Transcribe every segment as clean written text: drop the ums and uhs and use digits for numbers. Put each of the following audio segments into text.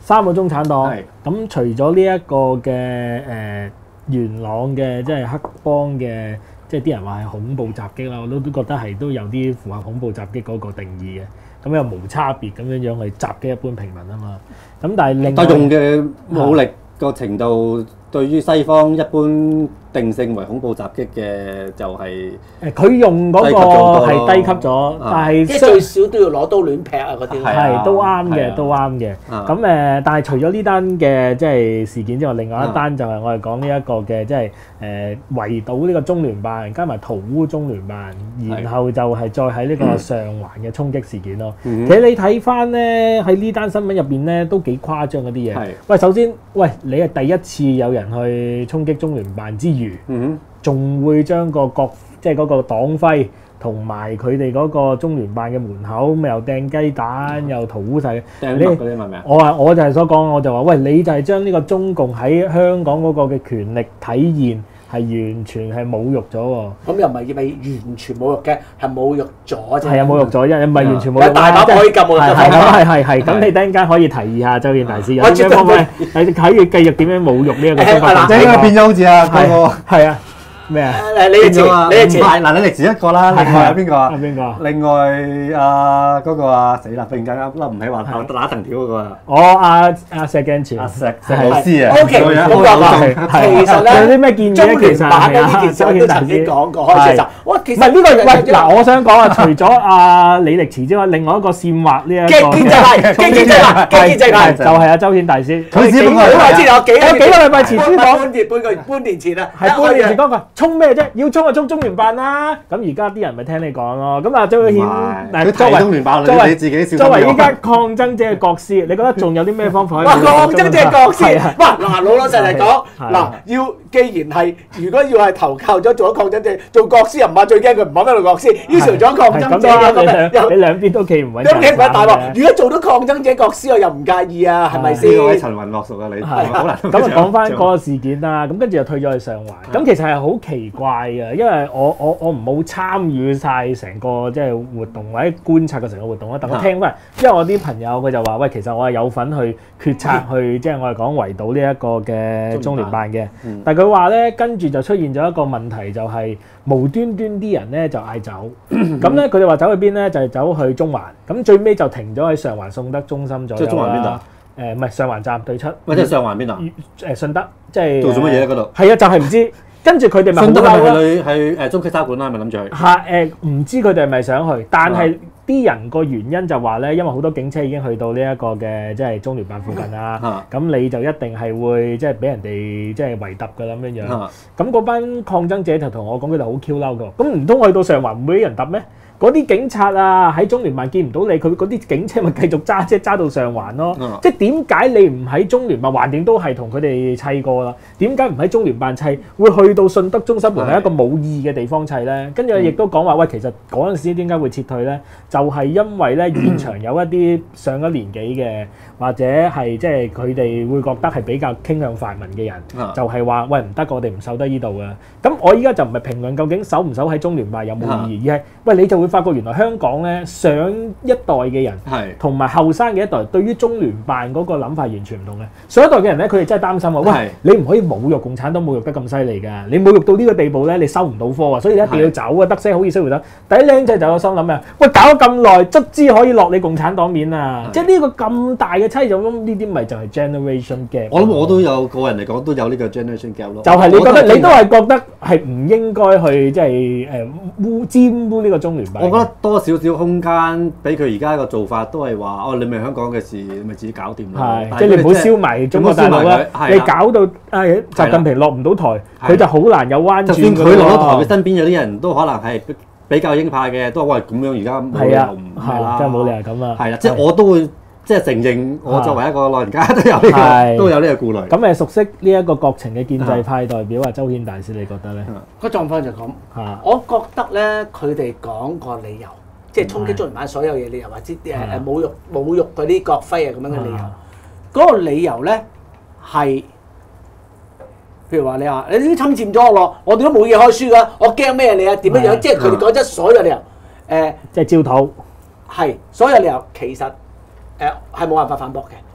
3個中產黨。 係咁除咗呢一個嘅元朗嘅即係黑幫嘅，即係啲人話係恐怖襲擊啦，我都覺得係都有啲符合恐怖襲擊嗰個定義嘅。咁又無差別咁樣樣去襲擊一般平民啊嘛。咁但係另外用嘅武力個程度，對於西方一般定性為恐怖襲擊嘅就係佢用嗰個係低級咗，但係即係最少都要攞刀亂劈啊嗰啲。 係都啱嘅，都啱嘅。咁但係除咗呢單嘅即係事件之外，另外一單就係我哋講呢一個嘅即係圍堵呢個中聯辦，加埋塗污中聯辦，然後就係再喺呢個上環嘅衝擊事件咯。其實你睇翻咧喺呢單新聞入邊咧都幾誇張嗰啲嘢。喂，首先，喂，你係第一次有人去衝擊中聯辦之餘，仲會將個即係嗰個黨徽同埋佢哋嗰個中聯辦嘅門口咁又掟雞蛋，又塗污晒。 掟乜嗰啲係咪啊？ 我就係所講，我就話喂，你就係將呢個中共喺香港嗰個嘅權力體現係完全係侮辱咗喎。 咁又唔係完全侮辱嘅，係侮辱咗啫。 係啊，侮辱咗，因唔係完全侮辱。 大把可以咁侮辱。 係。咁你等陣間可以提議下周顯大師有咩方法，係可以繼續點樣侮辱呢一個中國共產黨？ 即係變咗好似啊嗰個係啊。咩啊？ 李力持， 嗱，李力持一個啦，另外有邊個啊？ 邊個？ 另外嗰個啊，死啦！忽然間笠唔起話頭打藤條嗰個啊！ 石鏡泉， 石老師啊 ，OK，咁講其實咧， 有啲咩建議咧？其實版呢件事我都曾經講過，開始就哇，其實唔係呢個喂嗱，我想講啊，除咗李力持之外，另外一個煽惑呢一個建制派， 就係阿周顯大師。 佢幾個禮拜前有幾個禮拜前先講， 半年前啊， 係半年前講過，衝咩啫？要衝就衝中聯辦啦。咁而家啲人咪聽你講咯。咁啊，周顯嗱，作為依家抗爭者嘅國師，你覺得仲有啲咩方法？ 抗爭者國師，哇！嗱，老實嚟講，嗱，既然係如果要係投靠咗做咗抗爭者，做國師又唔怕，最驚佢唔肯做國師，於是做咗抗爭者咁你兩邊都企唔穩， 兩邊唔穩大鑊。如果做到抗爭者國師，我又唔介意啊，係咪先？ 呢位陳雲落屬啊，你好難。 咁啊，講翻嗰個事件啦，咁跟住就退咗去上環。咁其實係好奇怪嘅，因為我唔好參與晒成個即係活動或者觀察嘅成個活動啦。但我聽翻，因為我啲朋友佢就話：喂，其實我係有份去決策去，即係我係講圍堵呢一個嘅中聯辦嘅。但係佢話咧，跟住就出現咗一個問題，就係無端端啲人咧就嗌走。咁咧佢哋話走去邊咧？就係走去中環。咁最尾就停咗喺上環信德中心左右啦。 即係中環邊度？ 唔係上環站對出。 喂，即係上環邊度？ 順德，即係做咗乜嘢喺嗰度？ 係啊，就係唔知。跟住佢哋咪好嬲啦。 去中區沙館啦，咪諗住去。 唔知佢哋係咪想去？但係啲人個原因就話咧，因為好多警車已經去到呢一個嘅即係中聯辦附近啦。咁你就一定係會即係俾人哋即係圍揼㗎啦咁樣樣。咁嗰班抗爭者就同我講，佢哋好 Q 嬲㗎。咁唔通去到上環唔會俾人揼咩？嗰啲警察啊喺中聯辦見唔到你，佢嗰啲警車咪繼續揸車揸到上環咯。即係點解你唔喺中聯辦？橫掂都係同佢哋砌過啦。點解唔喺中聯辦砌，會去到信德中心門係一個冇意義嘅地方砌咧？跟住亦都講話喂，其實嗰陣時點解會撤退咧？就係因為咧現場有一啲上咗年紀嘅，或者係即係佢哋會覺得係比較傾向泛民嘅人，就係話喂唔得，我哋唔守得呢度嘅。咁我依家就唔係評論究竟守唔守喺中聯辦有冇意義，而係喂你就會發覺原來香港咧上一代嘅人同埋後生嘅一代對於中聯辦嗰個諗法完全唔同嘅。上一代嘅人咧，佢哋真係擔心啊！喂，你唔可以侮辱共產黨侮辱得咁犀利㗎，你侮辱到呢個地步咧，你收唔到科啊！所以你一定要走啊，得聲好意思回得。第一僆仔就有心諗咩？喂，搞咗咁耐，卒之可以落你共產黨面啊！即係呢個咁大嘅差異，咁呢啲咪就係 generation gap。 我諗我都有個人嚟講都有呢個 generation gap 咯。 就係你覺得你都係覺得係唔應該去即係沾污呢個中聯辦。 我覺得多少少空間俾佢而家個做法都係話哦，你咪香港嘅事，你咪自己搞掂啦。 係，即係你唔好燒埋中國大陸啦。你搞到習近平落唔到台，佢就好難有彎轉。 就算佢落咗台，佢身邊有啲人都可能係比較鷹派嘅，都話喂咁樣而家冇理由唔係啦， 真係冇理由咁啊。 係啦，即係我都會即係承認，我作為一個老人家都有呢個顧慮。 咁熟悉呢一個國情嘅建制派代表啊，周顯大師，你覺得咧？ 個狀況就咁。我覺得咧，佢哋講個理由，即係衝擊中聯辦所有嘢理由，或者侮辱嗰啲國徽啊咁樣嘅理由。嗰個理由咧係，譬如話你話你啲侵佔咗我咯，我哋都冇嘢可以輸噶，我驚咩你啊？點樣樣？即係佢哋講咗所有理由，即係焦土。 係所有理由其實係冇辦法反駁嘅。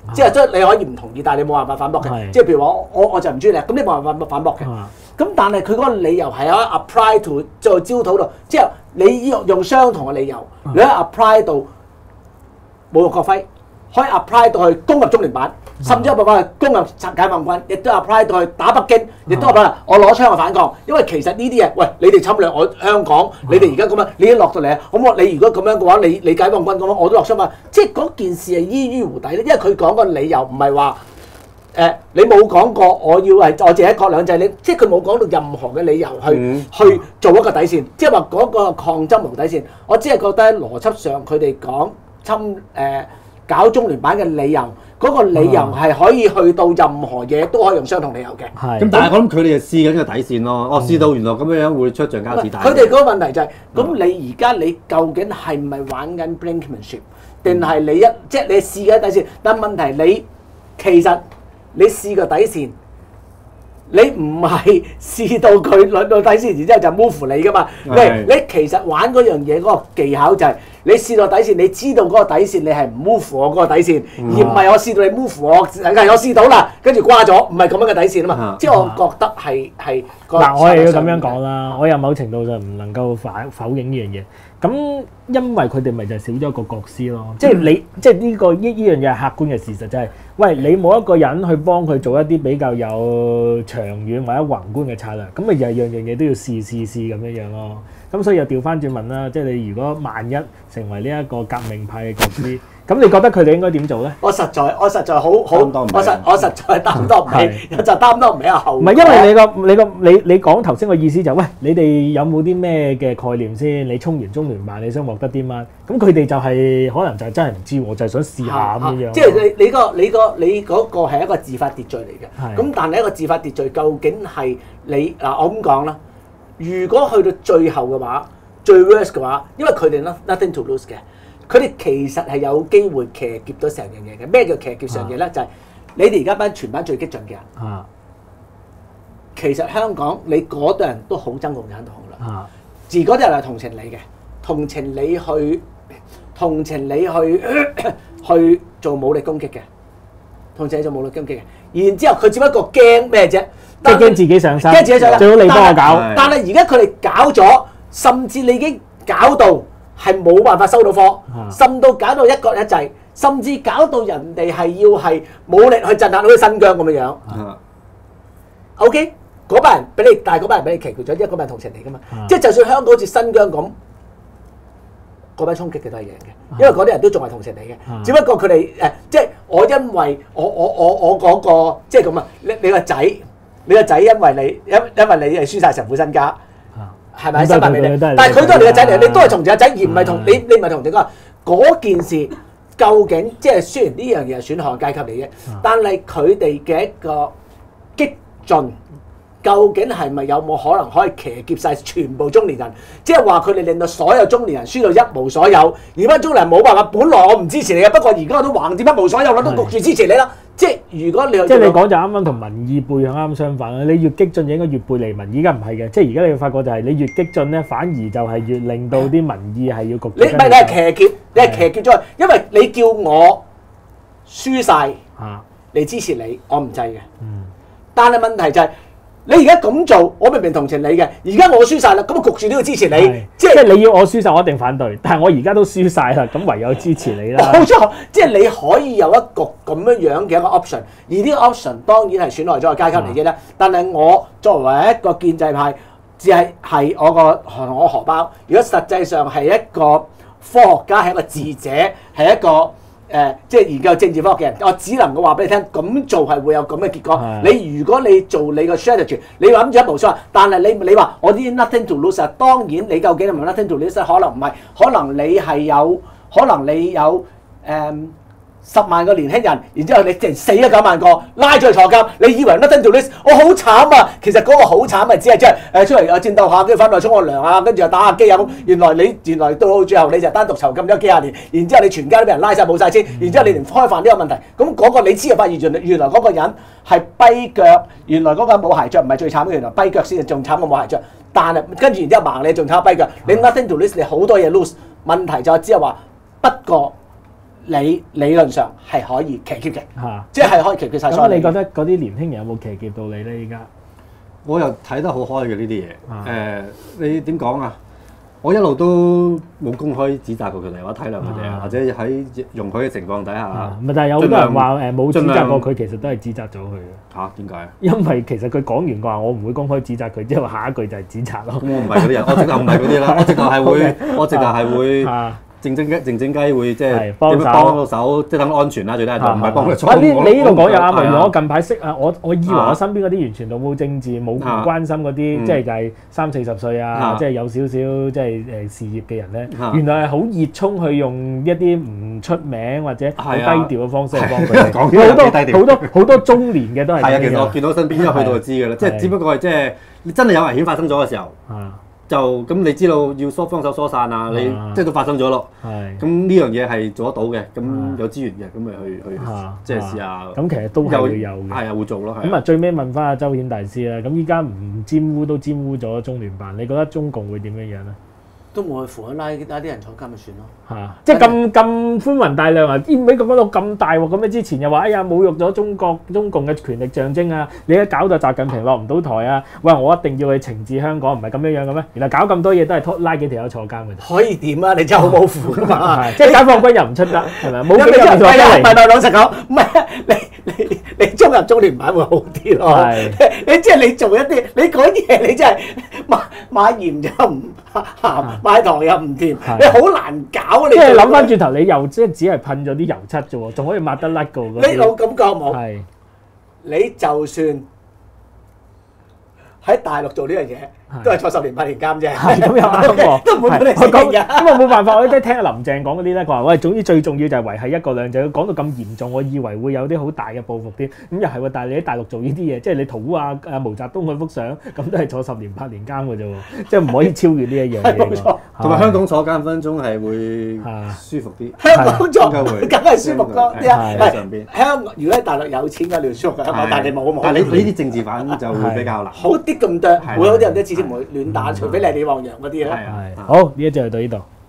即係你可以唔同意，但係你冇辦法反駁嘅。即係譬如話我就唔中意你，咁你冇辦法反駁嘅。咁但係佢嗰個理由係可以 apply to 在焦土度，即係你用相同嘅理由，你可以 apply 到侮辱國徽，可以 apply 到去攻入中聯辦，甚至有辦法去攻入解放軍，亦都 apply 到去打北京，亦都話我攞槍去反抗。因為其實呢啲嘢，喂，你哋侵略我香港，你哋而家咁樣，你已經落到嚟啊！咁你如果咁樣嘅話，你解放軍咁樣，我都落槍嘛。即係嗰件事係依於胡底咧，因為佢講個理由唔係話。你冇講過我淨係一國兩制，你即係佢冇講到任何嘅理由去做一個底線，即係話嗰個抗爭無底線。我只係覺得喺邏輯上，佢哋講搞中聯辦嘅理由，嗰個理由係可以去到任何嘢都可以用相同理由嘅。 咁但係我諗佢哋就試緊個底線咯。我試到原來咁樣會出橡膠子彈。 佢哋嗰個問題就係，咁你而家你究竟係唔係玩緊 brinkmanship，定係你即係你試緊底線？但問題你其實。你試個底線，你唔係試到佢兩到底線，然之後就 move 你噶嘛？你其實玩嗰樣嘢嗰個技巧就係你試到底線，你知道嗰個底線你係唔 move 我嗰個底線，而唔係我試到你 move 我，我試到啦，跟住掛咗，唔係咁樣嘅底線啊嘛。即係我覺得係嗱，我係要咁樣講啦，我有某程度上唔能夠否認呢樣嘢。咁因為佢哋咪就係少咗一個國師咯，即係你即係呢樣嘢係客觀嘅事實，就係喂你冇一個人去幫佢做一啲比較有長遠或者宏觀嘅策略，咁咪就係樣嘢都要試咁樣咯。咁所以又調翻轉問啦，即係你如果萬一成為呢一個革命派嘅國師，咁你覺得佢哋應該點做咧？ 我實在好，我實在擔當唔起，就擔當唔起後。唔係因為你講頭先個意思就喂，你哋有冇啲咩嘅概念先？你衝完中聯辦，你想獲得啲乜？咁佢哋就係可能就係真係唔知，我就係想試下咁樣。 即係你嗰個係一個自發秩序嚟嘅。咁但係一個自發秩序究竟係你嗱？我咁講啦。如果去到最後嘅話，最 worst 嘅話，因為佢哋 nothing to lose 嘅，佢哋其實係有機會騎劫到成樣嘢嘅。咩叫騎劫上嘢咧？就係你哋而家全班最激進嘅人。其實香港你嗰堆人都好憎共產黨噶啦。而嗰啲人係同情你嘅，同情你去做武力攻擊嘅，同情你做武力攻擊嘅。然之後佢只不過驚咩啫？ 即係驚自己上身，最好你幫我搞。 但係而家佢哋搞咗，甚至你已經搞到係冇辦法收到貨，甚至搞到一國一制，甚至搞到人哋係要係武力去鎮壓好似新疆咁樣樣。OK， 嗰班人俾你，但係嗰班人俾你騎劫咗，因為嗰班同情你噶嘛。即係就算香港好似新疆咁，嗰班衝擊嘅都係贏嘅，因為嗰啲人都仲係同情你嘅。只不過佢哋即係我因為我嗰個即係咁啊，你個仔。你個仔因為你係輸晒成副身家，係咪？收埋俾你，但係佢都係你個仔嚟，你都係同情個仔，而唔係同你唔係同情嗰件事。究竟即係雖然呢樣嘢係損害階級嚟嘅，但係佢哋嘅一個激進，究竟係咪有冇可能可以騎劫晒全部中年人？即係話佢哋令到所有中年人輸到一無所有，而班中年人冇辦法。本來我唔支持你嘅，不過而家我都橫掂一無所有啦，都焗住支持你啦。即係如果你即係你講就啱啱同民意背向啱相反啦。你越激進應該越背離民意，而家唔係嘅。即係而家你會發覺就係你越激進咧，反而就係越令到啲民意係要焗住。 你係騎劫，你係騎劫咗，因為你叫我輸晒嚟支持你，我唔制嘅。但係問題就係。你而家咁做，我明明同情你嘅，而家我輸晒啦，咁我焗住都要支持你， 即係你要我輸晒，我一定反對。但係我而家都輸晒啦，咁唯有支持你啦。 冇錯，即係你可以有一個咁樣嘅一個 option， 而呢個 option 當然係損害咗個階級利益啦。但係我作為一個建制派，只係我荷包。如果實際上係一個科學家，係一個智者，係一個即係研究政治科學嘅人，我只能夠話俾你聽，咁做係會有咁嘅結果。你如果你做你個 strategy， 你諗住一無所謂，但係你話我啲 nothing to lose， 當然你究竟係咪 nothing to lose？ 可能唔係，可能你有10萬個年輕人，然之後你淨死咗9萬個，拉咗去坐監，你以為 nothing to lose？ 我好慘啊！其實嗰個好慘啊，只係即係出嚟戰鬥下，跟住翻嚟沖個涼啊，跟住又打下機啊咁。原來到最後你就單獨囚禁咗幾廿年，然之後你全家都俾人拉晒冇晒錢，然之後你連開飯都有問題。咁嗰個你知就發現原來嗰個人係跛腳，原來嗰個冇鞋着唔係最慘嘅，原來跛腳先係仲慘過冇鞋着。但係跟住然之後盲你仲慘跛腳，你 nothing to lose， 你好多嘢 lose。問題就只係話不過。 你理論上係可以騎劫嘅， 嚇， 即係可以騎劫晒所有嘢。 咁你覺得嗰啲年輕人有冇騎劫到你咧？依家我又睇得好開嘅呢啲嘢。你點講啊？我一路都冇公開指責過佢哋，或者體諒佢哋啊，或者喺容許嘅情況底下。 唔係，但係有好多人話冇指責過佢，其實都係指責咗佢嘅。 嚇？點解啊？ 因為其實佢講完話，我唔會公開指責佢，之後下一句就係指責咯。 咁我唔係嗰啲人，我直頭唔係嗰啲啦，我直頭係會，我直頭係會。靜靜雞會即係點樣幫到手，即係等安全啦，最低限度唔係幫佢錯。 你呢度講又啱啊！我近排識啊，我以為我身邊嗰啲完全都冇政治、冇關心嗰啲，即係就係30-40歲啊，即係有少少即係事業嘅人咧，原來係好熱衷去用一啲唔出名或者好低調嘅方式去幫佢哋。好多中年嘅都係。係啊， 其實我見到身邊一去到就知㗎啦，即係只不過係即係你真係有危險發生咗嘅時候。就咁你知道要幫手疏散啊，你即係都發生咗咯。咁呢樣嘢係做得到嘅，咁有資源嘅，咁咪去即係試下。 咁其實都係會有嘅。 係啊，會做咯。 咁啊，最尾問翻阿周顯大師啦。咁依家唔沾污都沾污咗中聯辦，你覺得中共會點樣樣咧？ 都冇去扶，拉啲人坐監咪算咯。 嚇！即係咁寬宏大量啊！點解咁講到咁大鑊咁？你之前又話哎呀侮辱咗中共嘅權力象徵啊！你一搞到習近平落唔到台啊！喂，我一定要去懲治香港，唔係咁樣樣嘅咩？原來搞咁多嘢都係拉幾條友坐監嘅啫。 可以點啊？你真係好冇符㗎嘛！ 即係解放軍又唔出得，係咪？冇幾日就唔係老實講，唔係你中入中聯辦會好啲咯。你即係你做一啲，你嗰啲嘢你真係買鹽就唔鹹，買糖又唔甜，你好難搞。 即係諗翻轉頭，你又即係只係噴咗啲油漆啫喎，仲可以抹得甩㗎喎。 你老咁講冇？ 係你就算喺大陸做呢樣嘢，都係坐10年8年監啫。 係咁又啱喎， 都唔會俾你死嘅。 咁我冇辦法，我都聽阿林鄭講嗰啲咧，佢話喂，總之最重要就係維係一國兩制。講到咁嚴重，我以為會有啲好大嘅報復添。咁又係喎，但係你喺大陸做呢啲嘢，即係你塗污啊毛澤東嗰幅相，咁都係坐10年8年監嘅啫喎，即係唔可以超越呢一樣嘢。 冇錯。 同埋香港坐監分鐘係會舒服啲。 香港坐梗係舒服多啲啊！ 上邊香港如果喺大陸有錢嘅，你舒服嘅香港，但係你冇。 但係你呢啲政治犯就會比較難。 好啲咁多，會有啲人都次次唔會亂打，除非你係李旺陽嗰啲咧。 係好，呢一集就到呢度。